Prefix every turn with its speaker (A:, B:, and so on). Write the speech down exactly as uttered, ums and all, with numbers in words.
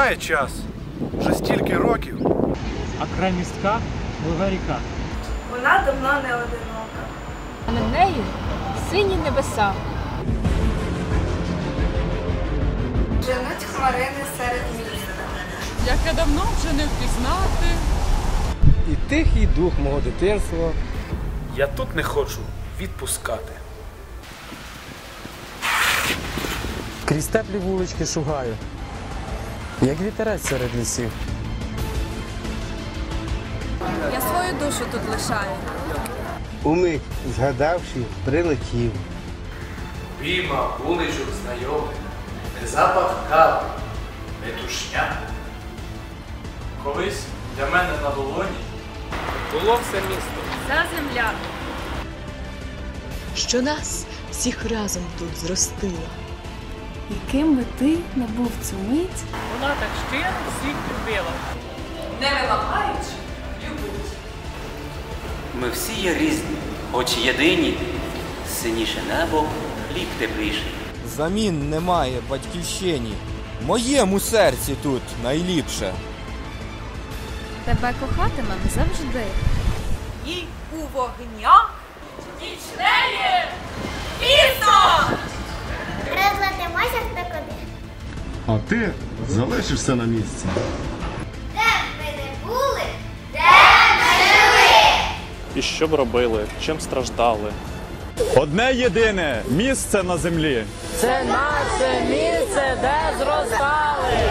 A: Минає час, вже стільки років.
B: А край містка пливе ріка.
C: Вона давно не одинока.
D: А над нею сині небеса.
C: Женуть хмарини серед міста.
E: Яке давно вже не впізнати.
F: І тихий дух мого дитинства.
A: Я тут не хочу відпускати.
F: Крізь теплі вулички шугаю, як вітерець серед лісів.
E: Я свою душу тут лишаю.
G: Умить, згадавши, прилетів.
A: Віма вуличок знайомих, не запах кави, не тушня. Колись для мене на долоні було все місто.
D: Ця земля.
H: Що нас всіх разом тут зростила.
I: Яким би ти не був цю мить,
B: Вона так щиро всіх любила.
E: Не вимагаючи, любить.
J: Ми всі є різні, хоч єдині, синіше небо, хліб тепліший.
K: Замін немає батьківщині, моєму серці тут найліпше.
D: Тебе кохатимем завжди.
E: І у вогнях нічнеє пізно!
C: Розлетимося хто куди.
L: А ти залишишся на місці.
C: Де б ми не були, де б ми жили.
B: І що б робили, чим страждали?
L: Одне єдине місце на землі.
F: Це наше місце, де зростали.